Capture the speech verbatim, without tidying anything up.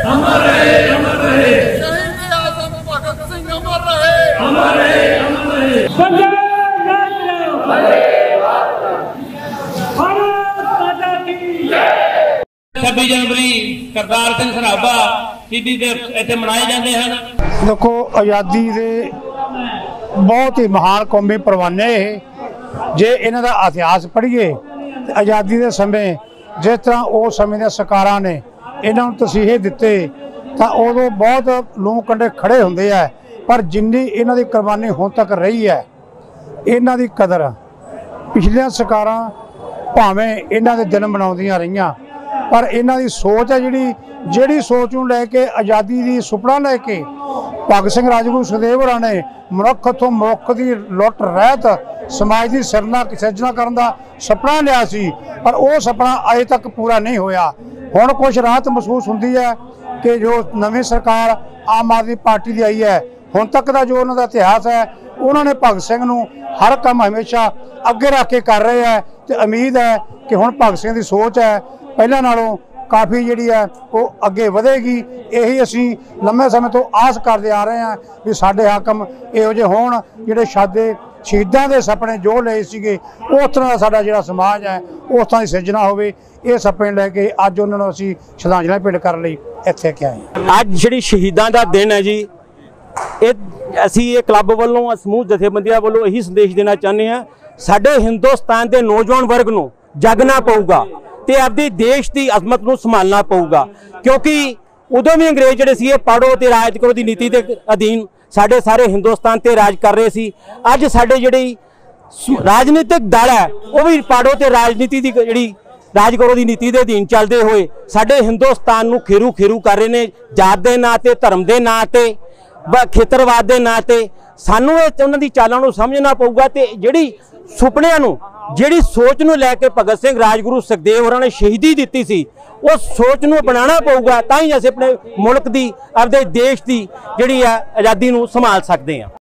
अमर रहे, अमर रहे। शहीद आजम भगत सिंह अमर रहे, अमर रहे, अमर रहे। छब्बीस जनवरी करतार सिंह सराभा शहीदी दिवस इत्थे मनाए जाते हैं। देखो आज़ादी दे बहुत ही महान कौमी परवाने जे इन्हां दा इतिहास पढ़िए आज़ादी के समय जिस तरह उस समय दे सरकारां ने इन्हां नूं तसीहे दिते तां उदों बहुत लूं कंडे खड़े हुंदे आ, पर जिन्नी इन्हां दी कुर्बानी हुण तक रही है इन्हां दी कदर पिछलियां सरकारां भावें इन्हां दे दिन मनाउंदियां रहियां, पर इन्हां दी सोच है जिहड़ी जिहड़ी सोच नूं लैके आज़ादी दी सुपना लैके भगत सिंह राजगुरू सुखदेव होरां ने मनुख तो मनुख की लुट रहत समाज की सिरना सिरजना करने का सपना लिया सी, पर वह सपना अजे तक पूरा नहीं होया। हुण कुछ राहत महसूस होंदी है कि जो नवी सरकार आम आदमी पार्टी की आई है, हुण तक का जो उन्होंने इतिहास है उन्होंने भगत सिंह नूं हर काम हमेशा अगे रख के कर रहे हैं। तो उम्मीद है कि हुण भगत सिंह की सोच है पहले नालों काफ़ी जी है वो अगे बढ़ेगी। यही असी लंबे समय तो आस करते आ रहे हैं भी साडे हाकम इहो जिहे होण जिहड़े साडे शहीदां दे सपने जो लए सीगे उस तरह का साडा जिहड़ा समाज है उस तरह की सिरजना होवे। ये सपने लैके अज उन्हां नूं असी श्रद्धांजलि भेंट करन लई इत्थे के आए। अज जिहड़ी शहीदां दा दिन है जी, ये असी ये क्लब वालों समूह जथेबंदियां वालों यही संदेश देना चाहते हैं साडे हिंदुस्तान के नौजवान वर्ग नूं जागना पऊगा ते अपने देश की अजमत नूं संभालना पऊगा, क्योंकि उदों भी अंग्रेज जिहड़े सी पढ़ो ते राज करो दी नीति के अधीन साडे सारे हिंदुस्तान ते राज कर रहे सी। अज साडे जिहड़ी राजनीतिक दल है वह भी पढ़ो ते राजनीति की जिहड़ी राज करो दी नीति के अधीन चलते हुए साडे हिंदुस्तान नूं खीरू खीरू कर रहे हैं जात के नाँ ते धर्म के नाँ ते खेतरवाद के नाँ ते। सानू उन्हां दी चालां नूं समझना पऊगा ते जिहड़ी सुपनियां नूं जिहड़ी सोच नूं लैके भगत सिंह राजगुरू सुखदेव होरां ने शहीदी दित्ती सी उस सोच नूं अपनाना पऊगा, तां ही असीं अपने मुल्क दी अपने देश की जिहड़ी है आज़ादी नूं संभाल सकते हैं।